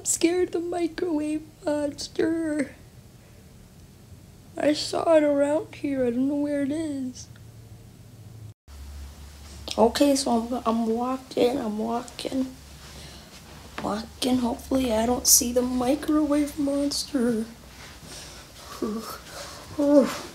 I'm scared of the microwave monster. I saw it around here. I don't know where it is. Okay, so I'm walking. Hopefully I don't see the microwave monster.